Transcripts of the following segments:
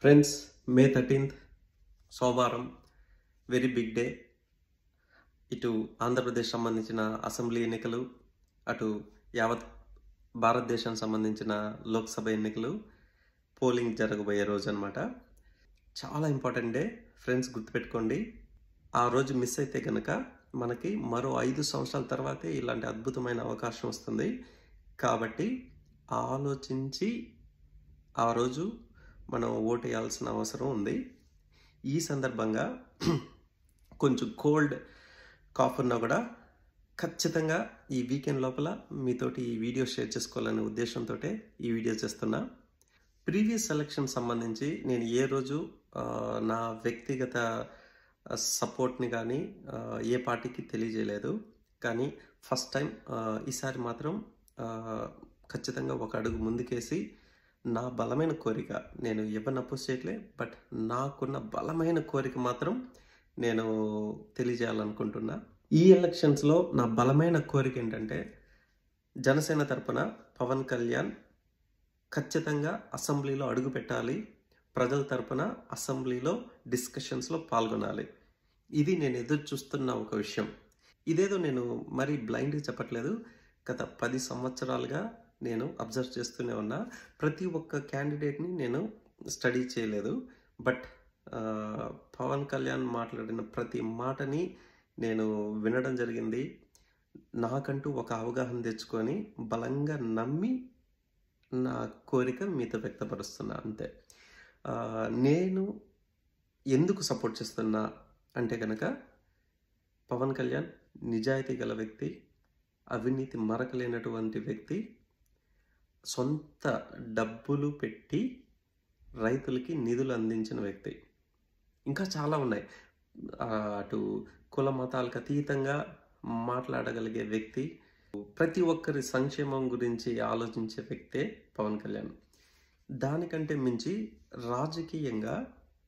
Friends, మే 13th సోమవారం, very big day. ఇటు ఆంధ్రప్రదేశ్ సంబంధించిన అసెంబ్లీ ఎన్నికలు, అటు యావత్ భారతదేశానికి సంబంధించిన లోక్సభ ఎన్నికలు పోలింగ్ జరగబోయే రోజు అనమాట. చాలా ఇంపార్టెంట్ డే ఫ్రెండ్స్, గుర్తుపెట్టుకోండి. ఆ రోజు మిస్ అయితే కనుక మనకి మరో 5 సంవత్సరాల తర్వాతే ఇలాంటి అద్భుతమైన అవకాశం వస్తుంది. కాబట్టి ఆలోచించి ఆ రోజు మనం ఓటు వేయాల్సిన అవసరం ఉంది. ఈ సందర్భంగా కొంచెం కోల్డ్ కాఫ్ ఉన్నా కూడా ఖచ్చితంగా ఈ వీకెండ్ లోపల మీతోటి ఈ వీడియో షేర్ చేసుకోవాలనే ఉద్దేశంతో ఈ వీడియో చేస్తున్నా. ప్రీవియస్ ఎలక్షన్ సంబంధించి నేను ఏ రోజు నా వ్యక్తిగత సపోర్ట్ని కానీ ఏ పార్టీకి తెలియజేయలేదు. కానీ ఫస్ట్ టైం ఈసారి మాత్రం ఖచ్చితంగా ఒక అడుగు ముందుకేసి నా బలమైన కోరిక, నేను ఎవరిని అపోజ్ చేయట్లే, బట్ నాకున్న బలమైన కోరిక మాత్రం నేను తెలియజేయాలనుకుంటున్నా. ఈ ఎలక్షన్స్లో నా బలమైన కోరిక ఏంటంటే, జనసేన తరపున పవన్ కళ్యాణ్ ఖచ్చితంగా అసెంబ్లీలో అడుగు పెట్టాలి, ప్రజల తరపున అసెంబ్లీలో డిస్కషన్స్లో పాల్గొనాలి. ఇది నేను ఎదురు చూస్తున్న ఒక విషయం. ఇదేదో నేను మరీ బ్లైండ్గా చెప్పట్లేదు. గత 10 సంవత్సరాలుగా నేను అబ్జర్వ్ చేస్తూనే ఉన్నా. ప్రతి ఒక్క క్యాండిడేట్ని నేను స్టడీ చేయలేదు, బట్ పవన్ కళ్యాణ్ మాట్లాడిన ప్రతి మాటని నేను వినడం జరిగింది. నాకంటూ ఒక అవగాహన తెచ్చుకొని బలంగా నమ్మి నా కోరిక మీతో వ్యక్తపరుస్తున్నా, అంతే. నేను ఎందుకు సపోర్ట్ చేస్తున్నా అంటే కనుక, పవన్ కళ్యాణ్ నిజాయితీ గల వ్యక్తి, అవినీతి మరకలేనటువంటి వ్యక్తి, సొంత డబ్బులు పెట్టి రైతులకి నిధులు అందించిన వ్యక్తి. ఇంకా చాలా ఉన్నాయి. అటు కుల మతాలకు అతీతంగా మాట్లాడగలిగే వ్యక్తి, ప్రతి ఒక్కరి సంక్షేమం గురించి ఆలోచించే వ్యక్తే పవన్ కళ్యాణ్. దానికంటే మించి రాజకీయంగా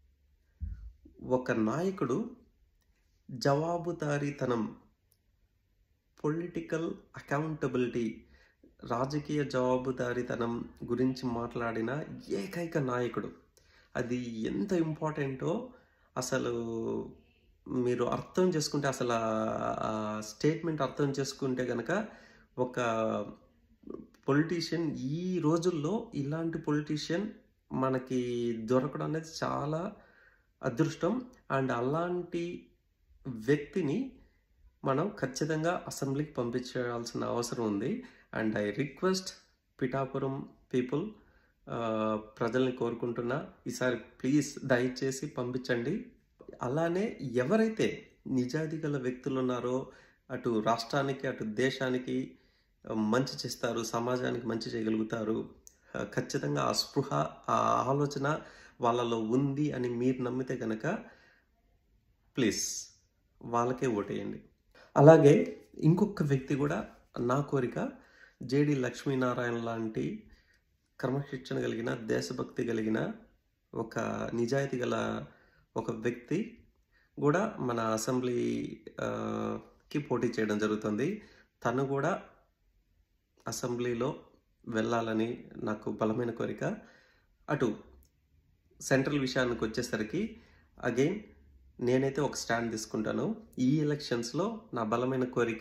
ఒక నాయకుడు జవాబుదారీతనం, పొలిటికల్ అకౌంటబిలిటీ, రాజకీయ జవాబుదారీతనం గురించి మాట్లాడిన ఏకైక నాయకుడు. అది ఎంత ఇంపార్టెంటో అసలు మీరు అర్థం చేసుకుంటే, అసలు ఆ స్టేట్మెంట్ అర్థం చేసుకుంటే కనుక, ఒక పొలిటీషియన్ ఈ రోజుల్లో ఇలాంటి పొలిటీషియన్ మనకి దొరకడం అనేది చాలా అదృష్టం. అండ్ అలాంటి వ్యక్తిని మనం ఖచ్చితంగా అసెంబ్లీకి పంపించాల్సిన అవసరం ఉంది. And I request Pithapuram people, ప్రజల్ని కోరుకుంటున్నా, ఈసారి ప్లీజ్ దయచేసి పంపించండి. అలానే ఎవరైతే నిజాయితీ గల వ్యక్తులు ఉన్నారో, అటు రాష్ట్రానికి అటు దేశానికి మంచి చేస్తారు, సమాజానికి మంచి చేయగలుగుతారు, ఖచ్చితంగా ఆ స్పృహ, ఆ ఆలోచన వాళ్ళలో ఉంది అని మీరు నమ్మితే కనుక ప్లీజ్ వాళ్ళకే ఓటేయండి. అలాగే ఇంకొక వ్యక్తి కూడా నా కోరిక, జేడి లక్ష్మీనారాయణ లాంటి క్రమశిక్షణ కలిగిన, దేశభక్తి కలిగిన, ఒక నిజాయితీ గల ఒక వ్యక్తి కూడా మన అసెంబ్లీకి పోటీ చేయడం జరుగుతుంది. తను కూడా అసెంబ్లీలో వెళ్ళాలని నాకు బలమైన కోరిక. అటు సెంట్రల్ విషయానికి వచ్చేసరికి అగైన్ నేనైతే ఒక స్టాండ్ తీసుకుంటాను. ఈ ఎలక్షన్స్లో నా బలమైన కోరిక,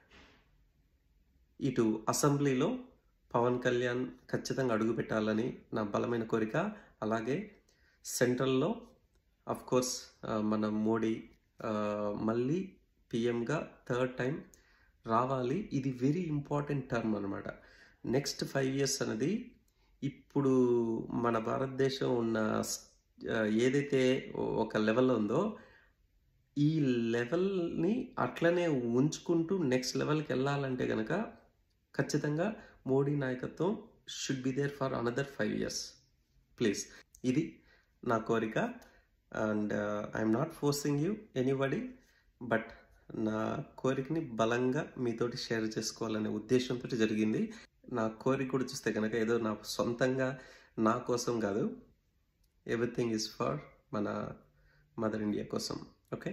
ఇటు అసెంబ్లీలో పవన్ కళ్యాణ్ ఖచ్చితంగా అడుగు పెట్టాలని నా బలమైన కోరిక. అలాగే సెంట్రల్లో అఫ్కోర్స్ మన మోడీ మళ్ళీ పిఎంగా 3rd టైం రావాలి. ఇది వెరీ ఇంపార్టెంట్ టర్మ్ అనమాట. నెక్స్ట్ 5 years అనేది ఇప్పుడు మన భారతదేశం ఉన్న ఏదైతే ఒక లెవెల్లో ఉందో, ఈ లెవెల్ని అట్లనే ఉంచుకుంటూ నెక్స్ట్ లెవెల్కి వెళ్ళాలంటే కనుక ఖచ్చితంగా మోడీ నాయకత్వం should be there for another 5 years please. ఇది నా కోరిక. And I'm not forcing you anybody, but నా కోరికని బలంగా మీతోటి షేర్ చేసుకోవాలనే ఉద్దేశంతో జరిగింది. నా కోరిక కూడా చూస్తే కనుక ఏదో నా సొంతంగా నా కోసం కాదు, ఎవ్రీథింగ్ ఈజ్ ఫర్ మన మదర్ ఇండియా కోసం. ఓకే,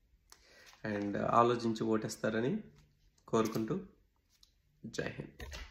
అండ్ ఆలోచించి ఓటేస్తారని కోరుకుంటూ జై హింద్.